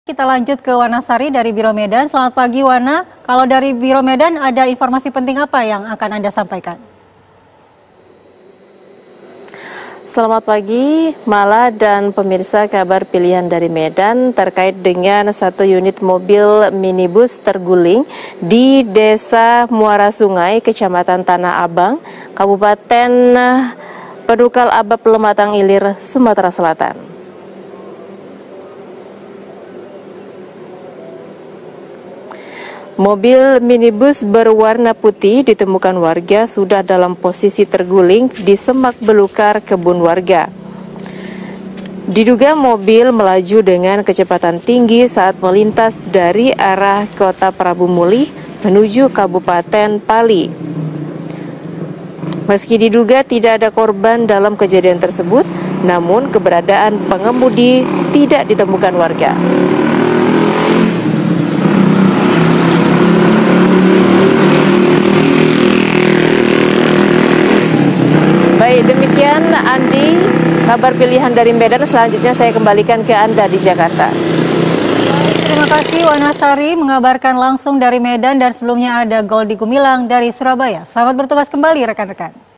Kita lanjut ke Wanasari dari Biro Medan. Selamat pagi Wana, kalau dari Biro Medan ada informasi penting apa yang akan Anda sampaikan? Selamat pagi, Mala dan pemirsa kabar pilihan dari Medan terkait dengan satu unit mobil minibus terguling di Desa Muara Sungai, Kecamatan Tanah Abang, Kabupaten Pedukal Abab Lematang Ilir, Sumatera Selatan. Mobil minibus berwarna putih ditemukan warga sudah dalam posisi terguling di semak belukar kebun warga. Diduga mobil melaju dengan kecepatan tinggi saat melintas dari arah Kota Prabu Mulih menuju Kabupaten Pali. Meski diduga tidak ada korban dalam kejadian tersebut, namun keberadaan pengemudi tidak ditemukan warga. Baik, demikian Andi, kabar pilihan dari Medan. Selanjutnya saya kembalikan ke Anda di Jakarta. Terima kasih Wanasari mengabarkan langsung dari Medan, dan sebelumnya ada Goldi Gumilang dari Surabaya. Selamat bertugas kembali rekan-rekan.